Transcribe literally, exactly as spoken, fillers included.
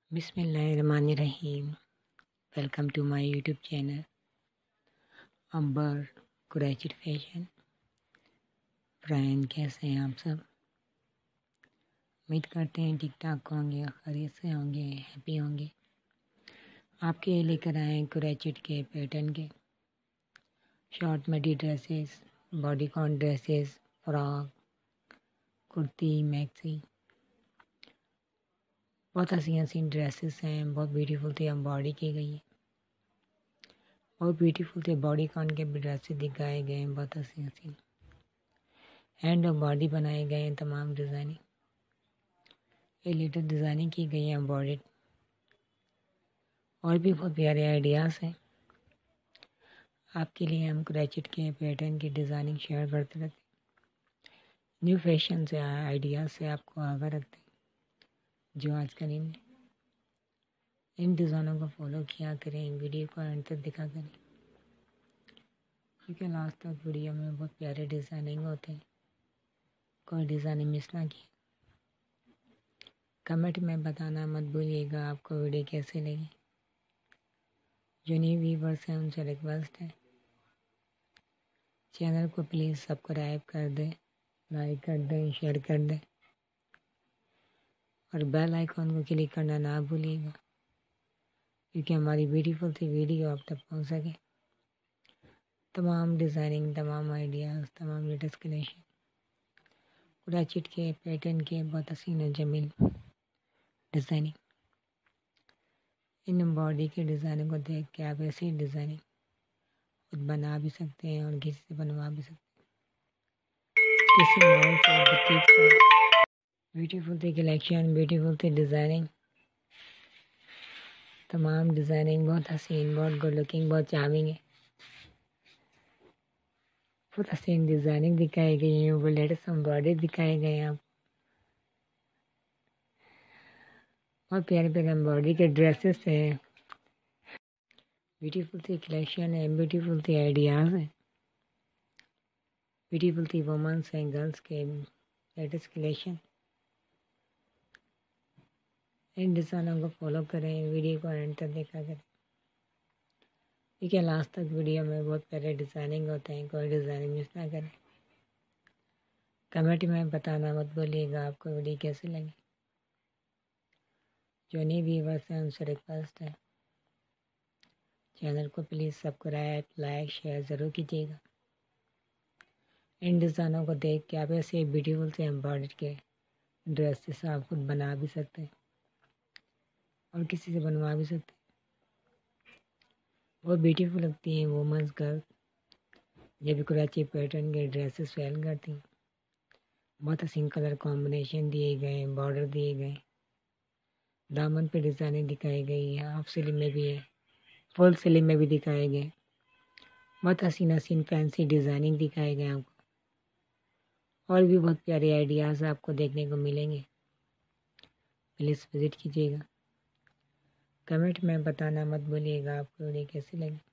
بسم اللہ الرحمن الرحیم. Welcome to my YouTube channel Amber crochet fashion. Friend کیسے ہیں آپ سب؟ امید کرتے ہیں ٹھیک ٹھاک ہوں گے، خیریت سے ہوں گے، ہیپی ہوں گے. آپ کے لے کر آئے کریچٹ کے پیٹرن کے short midi dresses, bodycon dresses, frock, kurti, maxi. بہت حسین حسین ڈریسز ہیں، بہت بیوٹیفل تھے، امبارڈی کی گئی ہے. بہت بیوٹیفل تھے، باڈی کون کے بھی ڈریسز دکھائے گئے ہیں، بہت حسین حسین ہینڈ اور باڈی بنائے گئے ہیں. تمام ڈیزائننگ یہ لیٹر ڈیزائننگ کی گئی ہے، امبارڈڈ. اور بھی بہت پیارے آئیڈیاز ہیں آپ کے لیے. ہم کریچٹ کے پیٹرن کی ڈیزائننگ شیئر کرتے رہتے ہیں، نیو فیشن سے آئیڈیاز سے آپ کو آگاہ رکھتے ہیں. جو آج کل ان ان ڈیزائنوں کو فالو کیا کریں، ویڈیو کو اینڈ تک دکھا کریں، کیونکہ لاسٹ تک ویڈیو میں بہت پیارے ڈیزائننگ ہوتے ہیں. کوئی ڈیزائننگ مس نہ کی. کمنٹ میں بتانا مت بھولیے گا آپ کو ویڈیو کیسے لگی. جو نیو ویورس ہیں ان سے ریکویسٹ ہے چینل کو پلیز سبسکرائب کر دیں، لائک کر دیں، شیئر کر دیں، اور بیل آئیکن کو کلک کرنا نہ بھولیے گا، کیونکہ ہماری بیوٹیفل سی ویڈیو آپ تک پہنچ سکے. تمام ڈیزائننگ، تمام آئیڈیاز، تمام لیٹسٹ کلیکشن کریچٹ کے پیٹرن کے بہت حسین و جمیل ڈیزائننگ. ان باڈی کے ڈیزائننگ کو دیکھ کے آپ ایسی ڈیزائننگ خود بنا بھی سکتے ہیں اور کسی سے بنوا بھی سکتے ہیں. کسی مال سے، بوتیک سے. بیوٹیفل سی کلیکشن، بیوٹیفل سی ڈیزائننگ. تمام ڈیزائننگ بہت حسین، بہت گڈ لکنگ، بہت چارمنگ ہے. بہت حسین ڈیزائننگ دکھائی گئی ہیں، وہ لیٹسٹ امبرائڈری دکھائے گئے ہیں. آپ بہت پیارے پیارے امبرائڈری کے ڈریسز ہیں. بیوٹیفل سی کلیکشن ہے، بیوٹیفل سی آئیڈیاز ہیں، بیوٹیفل سی وومنس ہیں، گرلس کے لیٹسٹ کلیکشن. ان ڈیزائنوں کو فالو کریں، ویڈیو کو اینڈ تک دیکھا کریں، کیونکہ لاسٹ تک ویڈیو میں بہت پیارے ڈیزائننگ ہوتے ہیں. کوئی ڈیزائننگ مس نہ کریں. کمنٹ میں بتانا مت بھولیے گا آپ کو ویڈیو کیسے لگی. جو نئی ویورس ہیں ان سے ریکویسٹ ہے چینل کو پلیز سبسکرائب، لائک، شیئر ضرور کیجیے گا. ان ڈیزائنوں کو دیکھ کے آپ ایسے بیوٹیفل سے امبرائڈری کے ڈریسز آپ خود بنا بھی سکتے ہیں اور کسی سے بنوا بھی سکتے ہیں. بہت بیوٹیفل لگتی ہیں وومنس، گرل جب کراچی پیٹرن کے ڈریسز سیل کرتی ہیں. بہت حسین کلر کمبینیشن دیے گئے ہیں، بارڈر دیے گئے ہیں، دامن پہ ڈیزائنیں دکھائی گئی ہے. ہاف سلیم میں بھی ہے، فل سلیم میں بھی دکھائے گئے. بہت حسین حسین فینسی ڈیزائننگ دکھائے گئے آپ کو. اور بھی بہت پیارے آئیڈیاز آپ کو دیکھنے کو ملیں گے. پلیز وزٹ کیجیے گا. کمنٹ میں بتانا مت بھولیے گا آپ کو ویڈیو کیسی لگی.